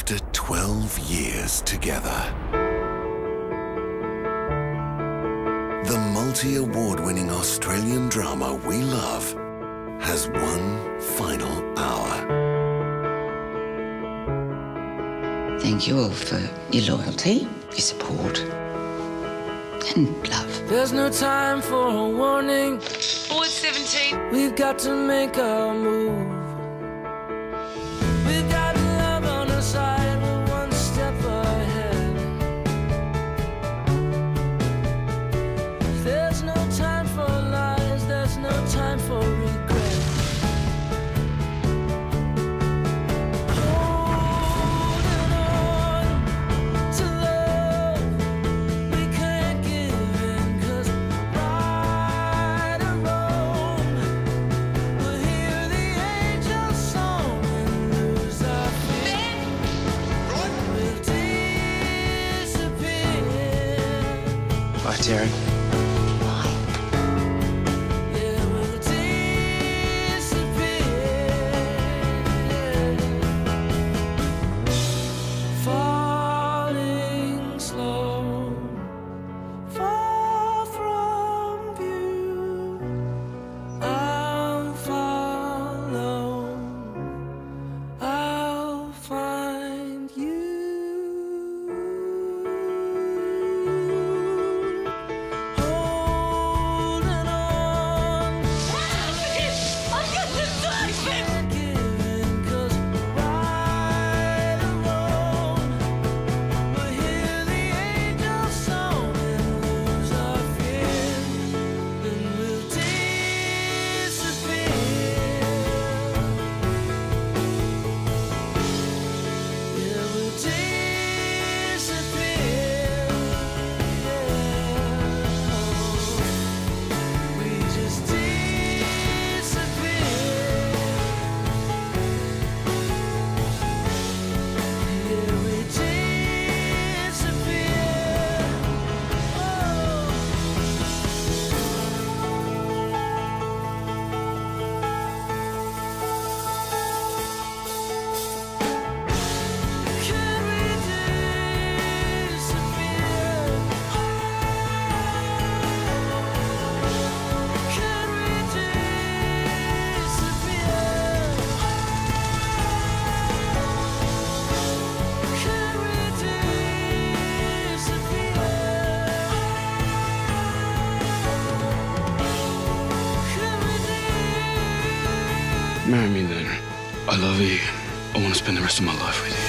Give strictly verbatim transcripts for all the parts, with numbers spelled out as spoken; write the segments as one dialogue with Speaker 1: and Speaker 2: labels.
Speaker 1: After twelve years together, the multi-award-winning Australian drama we love has one final hour.
Speaker 2: Thank you all for your loyalty, your support, and love.
Speaker 3: There's no time for a warning.
Speaker 4: Forward seventeen.
Speaker 3: We've got to make a move. We've got love on our side. We're one step ahead. There's no time for lies. There's no time for regret. Holding on to love. We can't give in, 'cause right or wrong, we'll hear the angel song and lose our fear. We'll disappear.
Speaker 5: Bye, Terry.
Speaker 3: Yeah, we'll disappear. Falling slow, far from view. I'll follow. I'll find you. Holding on. Giving, 'cause right or wrong, we'll hear the angel song and lose our fear. Then we'll disappear. Yeah, we'll disappear. We just disappear. Yeah, we disappear. Oh. Can we disappear? Can we disappear? Can we disappear?
Speaker 5: Marry me then. I love you. I want to spend the rest of my life with you.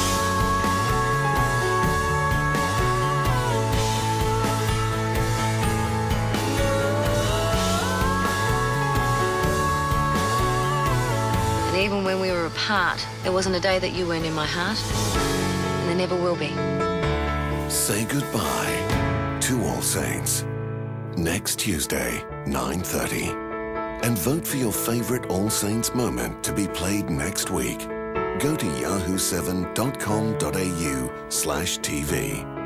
Speaker 4: And even when we were apart, there wasn't a day that you weren't in my heart. And there never will be.
Speaker 1: Say goodbye to All Saints. Next Tuesday, nine thirty. And vote for your favorite All Saints moment to be played next week. Go to yahoo seven dot com dot a u slash T V.